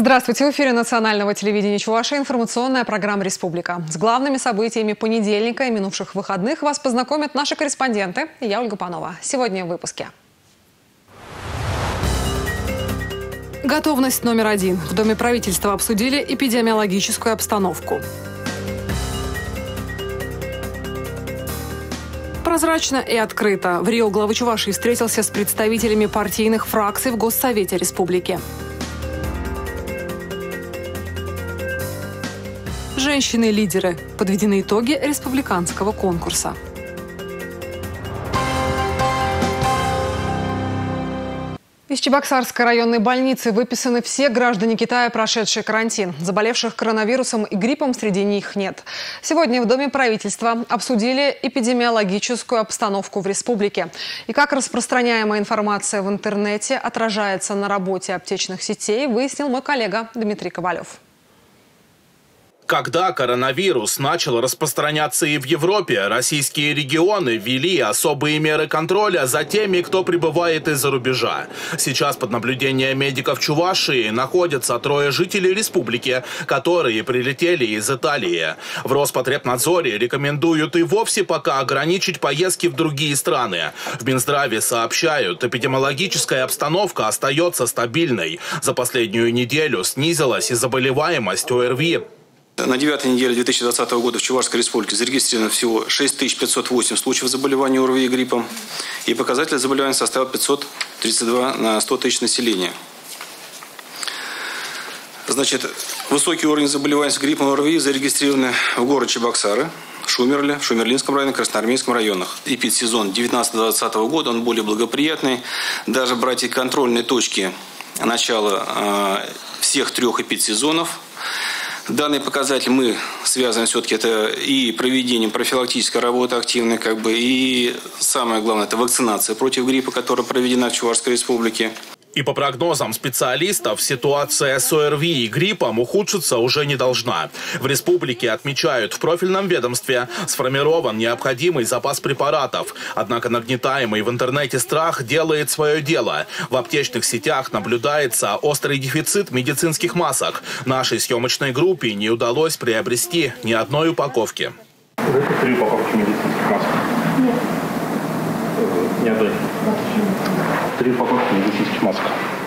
Здравствуйте! В эфире национального телевидения Чувашии информационная программа «Республика». С главными событиями понедельника и минувших выходных вас познакомят наши корреспонденты. Я Ольга Панова. Сегодня в выпуске. Готовность номер 1. В Доме правительства обсудили эпидемиологическую обстановку. Прозрачно и открыто. В Рио глава Чувашии встретился с представителями партийных фракций в Госсовете Республики. Женщины-лидеры. Подведены итоги республиканского конкурса. Из Чебоксарской районной больницы выписаны все граждане Китая, прошедшие карантин. Заболевших коронавирусом и гриппом среди них нет. Сегодня в Доме правительства обсудили эпидемиологическую обстановку в республике. И как распространяемая информация в интернете отражается на работе аптечных сетей, выяснил мой коллега Дмитрий Ковалев. Когда коронавирус начал распространяться и в Европе, российские регионы ввели особые меры контроля за теми, кто прибывает из-за рубежа. Сейчас под наблюдением медиков Чувашии находятся 3 жителей республики, которые прилетели из Италии. В Роспотребнадзоре рекомендуют и вовсе пока ограничить поездки в другие страны. В Минздраве сообщают, эпидемиологическая обстановка остается стабильной. За последнюю неделю снизилась и заболеваемость ОРВИ. На 9-й неделе 2020 года в Чувашской республике зарегистрировано всего 6508 случаев заболевания ОРВИ и гриппом. И показатель заболевания составил 532 на 100 тысяч населения. Значит, высокий уровень заболеваемости гриппом и ОРВИ зарегистрированы в городе Чебоксары, Шумерле, в Шумерлинском районе, Красноармейском районах. Эпидсезон 19-20 года, он более благоприятный. Даже брать и контрольные точки начала всех 3 эпидсезонов. Данный показатель мы связываем все-таки это и проведением профилактической работы активной, и самое главное, это вакцинация против гриппа, которая проведена в Чувашской республике. И по прогнозам специалистов, ситуация с ОРВИ и гриппом ухудшиться уже не должна. В республике отмечают, в профильном ведомстве сформирован необходимый запас препаратов. Однако нагнетаемый в интернете страх делает свое дело. В аптечных сетях наблюдается острый дефицит медицинских масок. Нашей съемочной группе не удалось приобрести ни одной упаковки. Это 3 упаковки медицинских масок? Нет. Ни одной. 3 упаковки медицинских масок.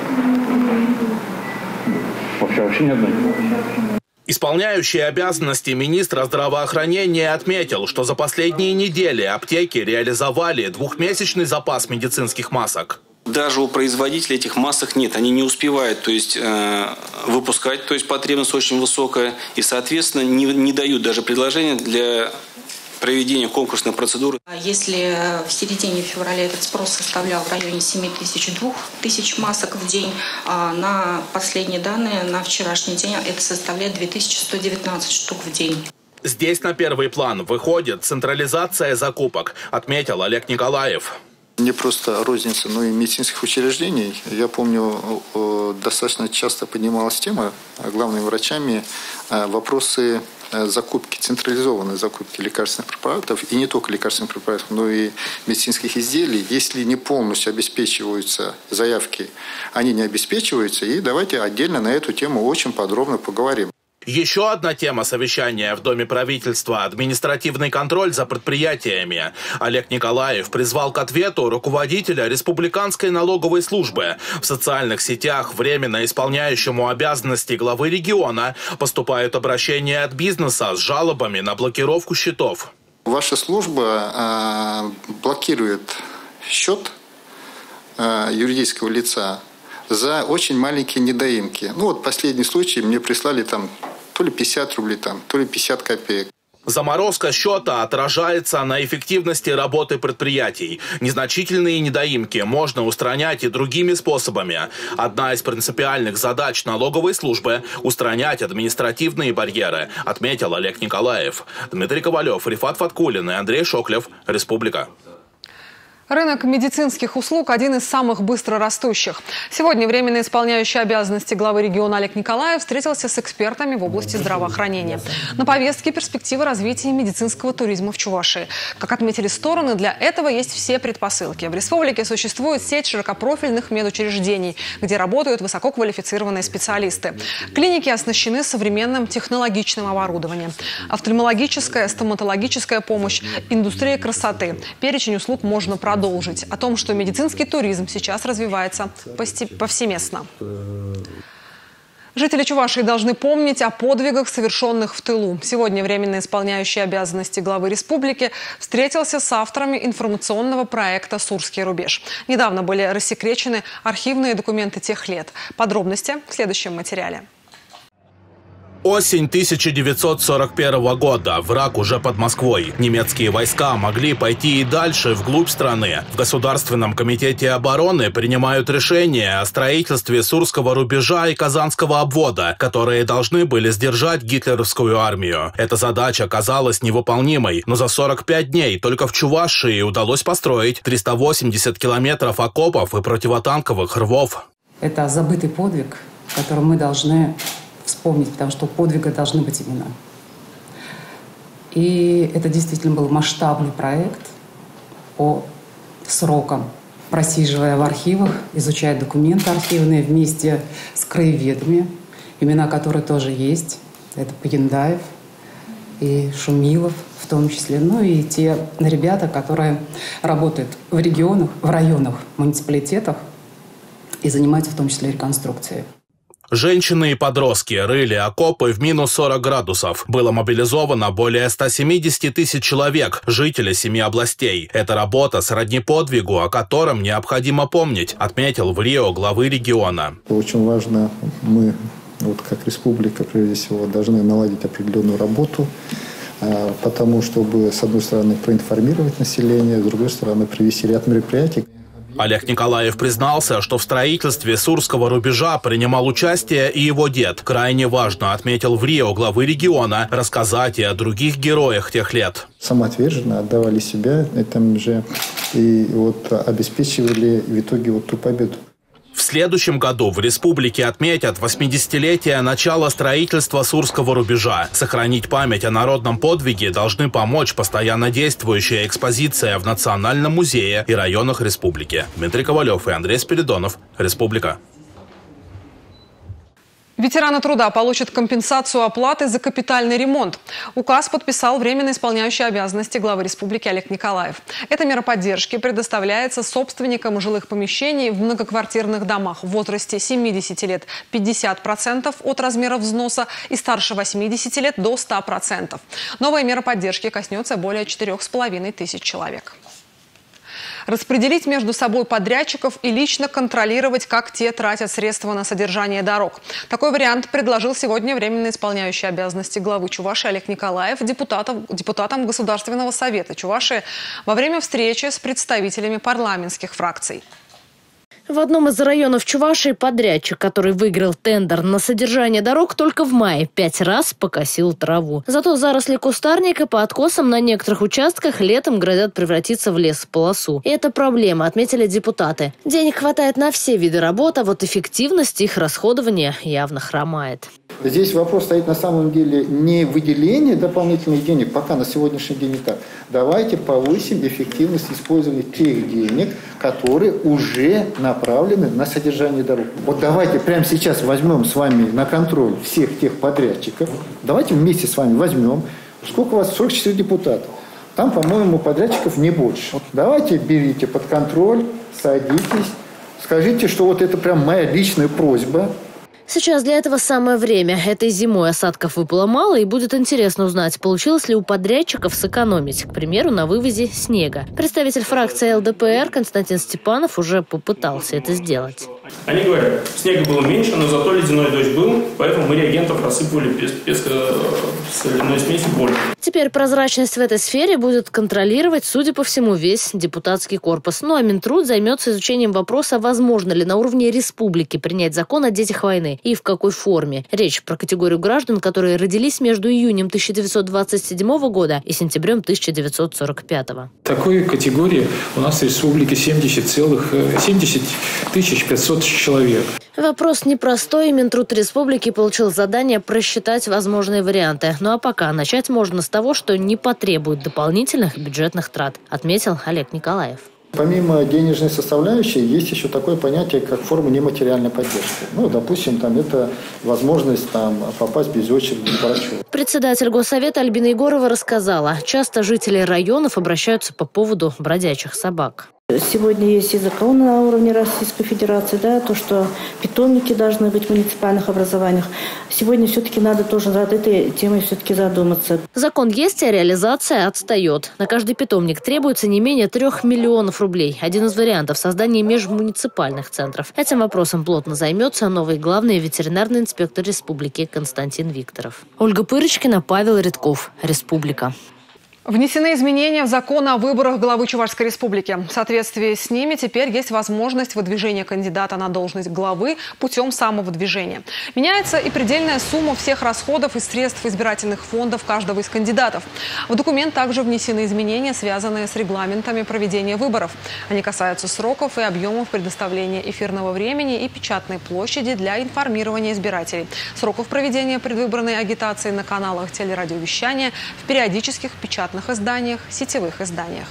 Вообще ни одной. Исполняющий обязанности министра здравоохранения отметил, что за последние недели аптеки реализовали 2-месячный запас медицинских масок. Даже у производителей этих масок нет, они не успевают, выпускать, потребность очень высокая, и, соответственно, не дают даже предложения для проведения конкурсной процедуры. Если в середине февраля этот спрос составлял в районе 7000-2000 масок в день, на последние данные, на вчерашний день это составляет 2119 штук в день. Здесь на первый план выходит централизация закупок, отметил Олег Николаев. Не просто розница, но и медицинских учреждений. Я помню, достаточно часто поднималась тема главными врачами вопросы закупки, централизованной закупки лекарственных препаратов, и не только лекарственных препаратов, но и медицинских изделий. Если не полностью обеспечиваются заявки, они не обеспечиваются, и давайте отдельно на эту тему очень подробно поговорим. Еще одна тема совещания в Доме правительства – административный контроль за предприятиями. Олег Николаев призвал к ответу руководителя Республиканской налоговой службы. В социальных сетях временно исполняющему обязанности главы региона поступают обращения от бизнеса с жалобами на блокировку счетов. Ваша служба блокирует счет юридического лица за очень маленькие недоимки. Последний случай мне прислали то ли 50 рублей, то ли 50 копеек. Заморозка счета отражается на эффективности работы предприятий. Незначительные недоимки можно устранять и другими способами. Одна из принципиальных задач налоговой службы – устранять административные барьеры, отметил Олег Николаев. Дмитрий Ковалев, Рифат Фаткулин и Андрей Шоклев. Республика. Рынок медицинских услуг – один из самых быстро растущих. Сегодня временно исполняющий обязанности главы региона Олег Николаев встретился с экспертами в области здравоохранения. На повестке перспективы развития медицинского туризма в Чувашии. Как отметили стороны, для этого есть все предпосылки. В республике существует сеть широкопрофильных медучреждений, где работают высококвалифицированные специалисты. Клиники оснащены современным технологичным оборудованием. Офтальмологическая, стоматологическая помощь, индустрия красоты. Перечень услуг можно продолжить. О том, что медицинский туризм сейчас развивается повсеместно. Жители Чувашии должны помнить о подвигах, совершенных в тылу. Сегодня временно исполняющий обязанности главы республики встретился с авторами информационного проекта «Сурский рубеж». Недавно были рассекречены архивные документы тех лет. Подробности в следующем материале. Осень 1941 года. Враг уже под Москвой. Немецкие войска могли пойти и дальше, вглубь страны. В Государственном комитете обороны принимают решение о строительстве Сурского рубежа и Казанского обвода, которые должны были сдержать гитлеровскую армию. Эта задача казалась невыполнимой, но за 45 дней только в Чувашии удалось построить 380 километров окопов и противотанковых рвов. Это забытый подвиг, который мы должны вспомнить, потому что у подвига должны быть имена. И это действительно был масштабный проект по срокам, просиживая в архивах, изучая документы архивные вместе с краеведами, имена которых тоже есть. Это Паяндаев и Шумилов в том числе. Ну и те ребята, которые работают в регионах, в районах, муниципалитетах и занимаются в том числе реконструкцией. Женщины и подростки рыли окопы в минус 40 градусов. Было мобилизовано более 170 тысяч человек, жителей 7 областей. Это работа сродни подвигу, о котором необходимо помнить, отметил в Рио главы региона. Очень важно, мы, как республика, прежде всего, должны наладить определенную работу, потому чтобы, с одной стороны, проинформировать население, с другой стороны, привести ряд мероприятий. Олег Николаев признался, что в строительстве Сурского рубежа принимал участие и его дед. Крайне важно, отметил в Рио главы региона, рассказать и о других героях тех лет. Самоотверженно отдавали себя этому же и обеспечивали в итоге ту победу. В следующем году в республике отметят 80-летие начала строительства Сурского рубежа. Сохранить память о народном подвиге должны помочь постоянно действующая экспозиция в Национальном музее и районах республики. Дмитрий Ковалев и Андрей Спиридонов. Республика. Ветераны труда получат компенсацию оплаты за капитальный ремонт. Указ подписал временно исполняющий обязанности главы республики Олег Николаев. Эта мера поддержки предоставляется собственникам жилых помещений в многоквартирных домах в возрасте 70 лет 50% от размера взноса и старше 80 лет до 100%. Новая мера поддержки коснется более 4,5 тысяч человек. Распределить между собой подрядчиков и лично контролировать, как те тратят средства на содержание дорог. Такой вариант предложил сегодня временно исполняющий обязанности главы Чувашии Олег Николаев депутатам Государственного совета Чувашии во время встречи с представителями парламентских фракций. В одном из районов Чувашии подрядчик, который выиграл тендер на содержание дорог, только в мае 5 раз покосил траву. Зато заросли кустарника по откосам на некоторых участках летом грозят превратиться в лесополосу. И это проблема, отметили депутаты. Денег хватает на все виды работ, а вот эффективность их расходования явно хромает. Здесь вопрос стоит на самом деле не выделение дополнительных денег, пока на сегодняшний день не так. Давайте повысим эффективность использования тех денег, которые уже направлены на содержание дорог. Вот давайте прямо сейчас возьмем с вами на контроль всех тех подрядчиков. Давайте вместе с вами возьмем. Сколько у вас? 44 депутатов. Там, по-моему, подрядчиков не больше. Давайте берите под контроль, садитесь, скажите, что это прям моя личная просьба. Сейчас для этого самое время. Этой зимой осадков выпало мало, и будет интересно узнать, получилось ли у подрядчиков сэкономить, к примеру, на вывозе снега. Представитель фракции ЛДПР Константин Степанов уже попытался это сделать. Они говорят, снега было меньше, но зато ледяной дождь был, поэтому мы реагентов рассыпали без соляной смеси больше. Теперь прозрачность в этой сфере будет контролировать, судя по всему, весь депутатский корпус. Ну а Минтруд займется изучением вопроса, возможно ли на уровне республики принять закон о детях войны и в какой форме. Речь про категорию граждан, которые родились между июнем 1927 года и сентябрем 1945. Такой категории у нас в республике 70 500 человек. Вопрос непростой, и Минтруд республики получил задание просчитать возможные варианты. Ну а пока начать можно с того, что не потребует дополнительных бюджетных трат, отметил Олег Николаев. Помимо денежной составляющей, есть еще такое понятие, как форма нематериальной поддержки. Ну, допустим, это возможность попасть без очереди к врачу. Председатель Госсовета Альбина Егорова рассказала, часто жители районов обращаются по поводу бродячих собак. Сегодня есть и закон на уровне Российской Федерации, то, что питомники должны быть в муниципальных образованиях. Сегодня все-таки надо тоже над этой темой все-таки задуматься. Закон есть, а реализация отстает. На каждый питомник требуется не менее 3 миллионов рублей. Один из вариантов – создание межмуниципальных центров. Этим вопросом плотно займется новый главный ветеринарный инспектор республики Константин Викторов. Ольга Пырочкина, Павел Редков. Республика. Внесены изменения в закон о выборах главы Чувашской республики. В соответствии с ними теперь есть возможность выдвижения кандидата на должность главы путем самовыдвижения. Меняется и предельная сумма всех расходов и средств избирательных фондов каждого из кандидатов. В документ также внесены изменения, связанные с регламентами проведения выборов. Они касаются сроков и объемов предоставления эфирного времени и печатной площади для информирования избирателей, сроков проведения предвыборной агитации на каналах телерадиовещания, в периодических печатных изданиях, сетевых изданиях.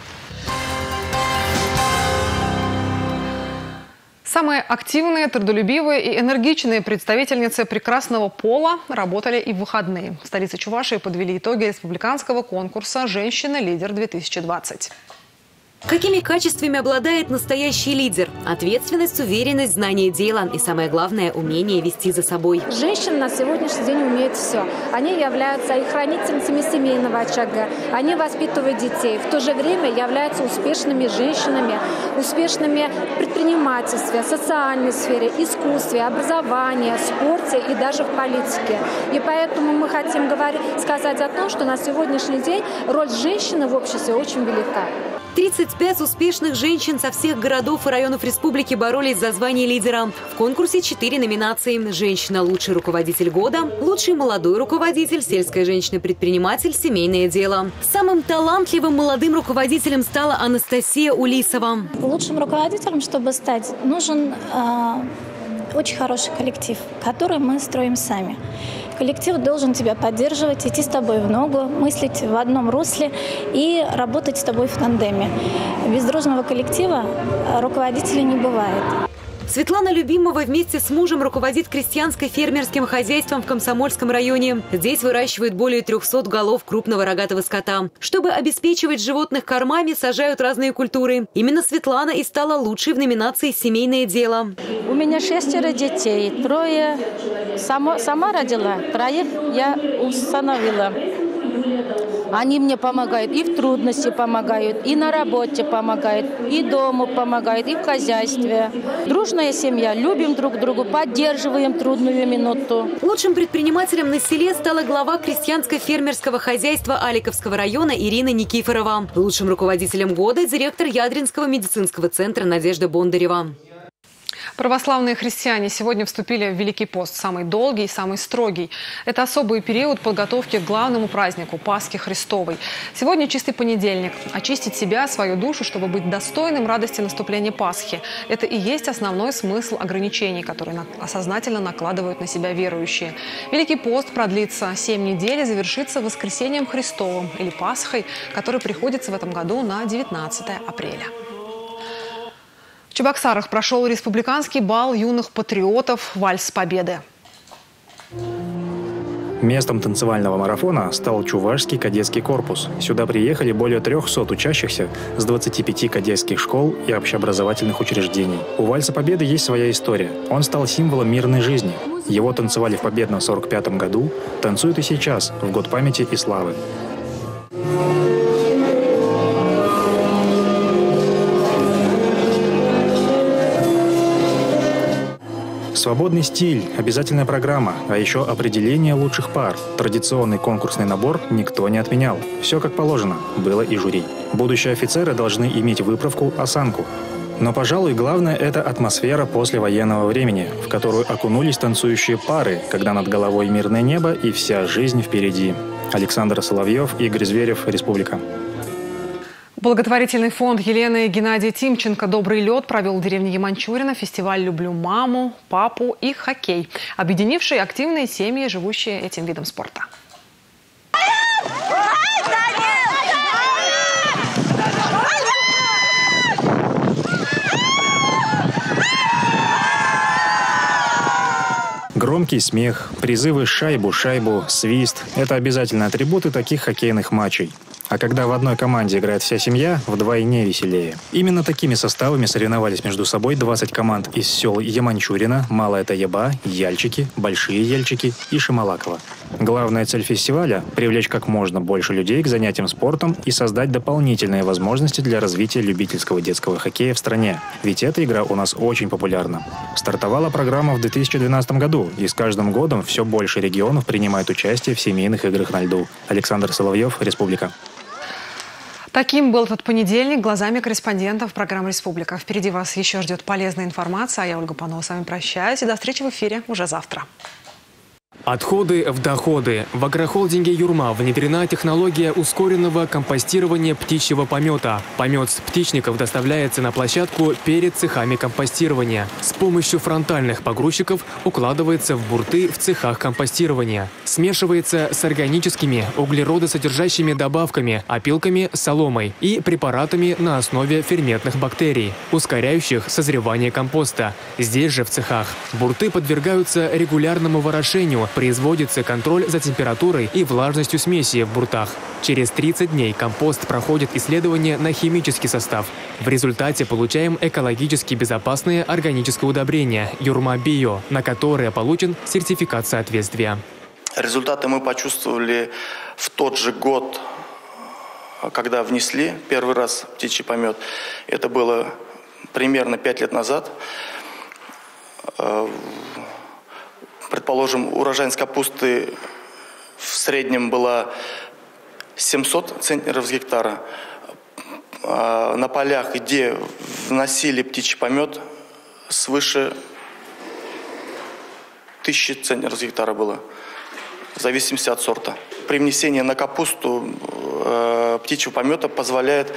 Самые активные, трудолюбивые и энергичные представительницы прекрасного пола работали и в выходные. В столице Чувашии подвели итоги республиканского конкурса «Женщина-лидер-2020». Какими качествами обладает настоящий лидер? Ответственность, уверенность, знание дела и, самое главное, умение вести за собой. Женщины на сегодняшний день умеют все. Они являются и хранительницами семейного очага, они воспитывают детей, в то же время являются успешными женщинами, успешными в предпринимательстве, социальной сфере, искусстве, образовании, спорте и даже в политике. И поэтому мы хотим сказать о том, что на сегодняшний день роль женщины в обществе очень велика. 35 успешных женщин со всех городов и районов республики боролись за звание лидера. В конкурсе 4 номинации. Женщина – лучший руководитель года, лучший молодой руководитель, сельская женщина-предприниматель, семейное дело. Самым талантливым молодым руководителем стала Анастасия Улисова. Лучшим руководителем, чтобы стать, нужен очень хороший коллектив, который мы строим сами. Коллектив должен тебя поддерживать, идти с тобой в ногу, мыслить в одном русле и работать с тобой в тандеме. Без дружного коллектива руководителя не бывает. Светлана Любимова вместе с мужем руководит крестьянско-фермерским хозяйством в Комсомольском районе. Здесь выращивают более 300 голов крупного рогатого скота. Чтобы обеспечивать животных кормами, сажают разные культуры. Именно Светлана и стала лучшей в номинации «Семейное дело». У меня 6 детей, 3 сама родила, 3 я усыновила. Они мне помогают, и в трудности помогают, и на работе помогают, и дома помогают, и в хозяйстве. Дружная семья, любим друг друга, поддерживаем трудную минуту. Лучшим предпринимателем на селе стала глава крестьянско-фермерского хозяйства Аликовского района Ирина Никифорова. Лучшим руководителем года – директор Ядринского медицинского центра Надежда Бондарева. Православные христиане сегодня вступили в Великий пост, самый долгий и самый строгий. Это особый период подготовки к главному празднику – Пасхе Христовой. Сегодня чистый понедельник. Очистить себя, свою душу, чтобы быть достойным радости наступления Пасхи. Это и есть основной смысл ограничений, которые осознательно накладывают на себя верующие. Великий пост продлится 7 недель и завершится воскресением Христовым или Пасхой, который приходится в этом году на 19 апреля. В Чебоксарах прошел республиканский бал юных патриотов «Вальс Победы». Местом танцевального марафона стал Чувашский кадетский корпус. Сюда приехали более 300 учащихся с 25 кадетских школ и общеобразовательных учреждений. У «Вальса Победы» есть своя история. Он стал символом мирной жизни. Его танцевали в победном 1945 году, танцуют и сейчас, в год памяти и славы. Свободный стиль, обязательная программа, а еще определение лучших пар. Традиционный конкурсный набор никто не отменял. Все как положено, было и жюри. Будущие офицеры должны иметь выправку, осанку. Но, пожалуй, главное – это атмосфера послевоенного времени, в которую окунулись танцующие пары, когда над головой мирное небо и вся жизнь впереди. Александр Соловьев, Игорь Зверев, Республика. Благотворительный фонд Елены и Геннадия Тимченко «Добрый лед» провел в деревне Яманчурино фестиваль «Люблю маму, папу» и хоккей, объединивший активные семьи, живущие этим видом спорта. Громкий смех, призывы «шайбу, шайбу», свист – это обязательные атрибуты таких хоккейных матчей. А когда в одной команде играет вся семья, вдвойне веселее. Именно такими составами соревновались между собой 20 команд из сел Яманчурино, Малая Таяба, Яльчики, Большие Яльчики и Шималаково. Главная цель фестиваля – привлечь как можно больше людей к занятиям спортом и создать дополнительные возможности для развития любительского детского хоккея в стране. Ведь эта игра у нас очень популярна. Стартовала программа в 2012 году, и с каждым годом все больше регионов принимают участие в семейных играх на льду. Александр Соловьев, Республика. Таким был этот понедельник глазами корреспондентов программы «Республика». Впереди вас еще ждет полезная информация, а я, Ольга Панова, с вами прощаюсь и до встречи в эфире уже завтра. Отходы в доходы. В агрохолдинге «Юрма» внедрена технология ускоренного компостирования птичьего помета. Помет с птичников доставляется на площадку перед цехами компостирования. С помощью фронтальных погрузчиков укладывается в бурты в цехах компостирования. Смешивается с органическими углеродосодержащими добавками, опилками, соломой и препаратами на основе ферментных бактерий, ускоряющих созревание компоста. Здесь же в цехах бурты подвергаются регулярному ворошению, производится контроль за температурой и влажностью смеси в буртах. Через 30 дней компост проходит исследование на химический состав. В результате получаем экологически безопасное органическое удобрение «Юрма Био», на которое получен сертификат соответствия. Результаты мы почувствовали в тот же год, когда внесли первый раз птичий помет. Это было примерно 5 лет назад. Предположим, урожайность капусты в среднем была 700 центнеров с гектара. На полях, где вносили птичий помет, свыше 1000 центнеров с гектара было, в зависимости от сорта. При внесении на капусту птичьего помета позволяет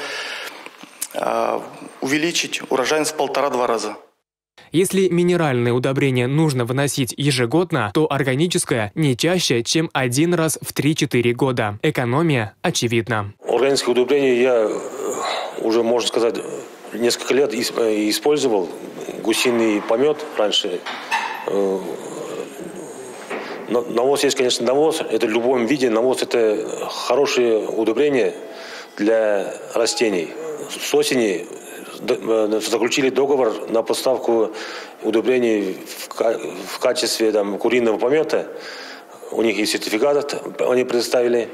увеличить урожайность в 1,5-2 раза. Если минеральное удобрение нужно выносить ежегодно, то органическое не чаще, чем 1 раз в 3-4 года. Экономия очевидна. Органическое удобрение я уже, можно сказать, несколько лет использовал. Гусиный помет раньше. Навоз есть, конечно, навоз. Это в любом виде. Навоз – это хорошее удобрение для растений. С осени заключили договор на поставку удобрений в качестве куриного помета. У них есть сертификат, они предоставили.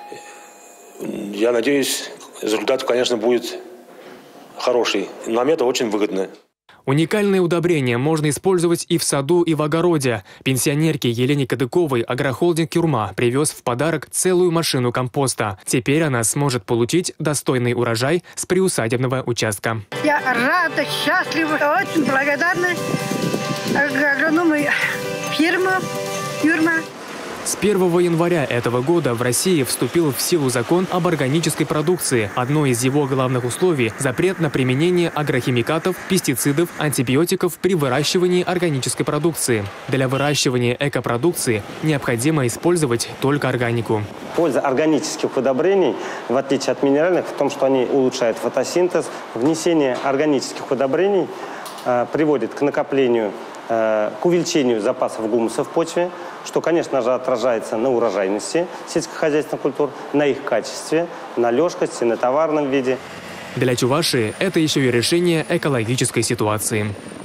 Я надеюсь, результат, конечно, будет хороший. Нам это очень выгодно. Уникальное удобрение можно использовать и в саду, и в огороде. Пенсионерке Елене Кадыковой агрохолдинг «Юрма» привез в подарок целую машину компоста. Теперь она сможет получить достойный урожай с приусадебного участка. Я рада, счастлива, очень благодарна агроному фирме «Юрма». С 1 января этого года в России вступил в силу закон об органической продукции. Одно из его главных условий – запрет на применение агрохимикатов, пестицидов, антибиотиков при выращивании органической продукции. Для выращивания экопродукции необходимо использовать только органику. Польза органических удобрений, в отличие от минеральных, в том, что они улучшают фотосинтез. Внесение органических удобрений приводит к накоплению, к увеличению запасов гумуса в почве, что, конечно же, отражается на урожайности сельскохозяйственных культур, на их качестве, на лёжкости, на товарном виде. Для Чувашии это еще и решение экологической ситуации.